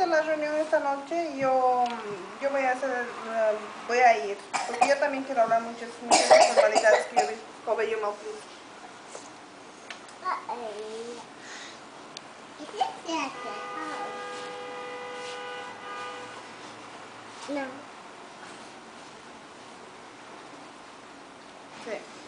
hacer la reunión esta noche y yo voy a hacer, voy a ir, porque yo también quiero hablar muchas formalidades que yo discover yo mal. No. Sí.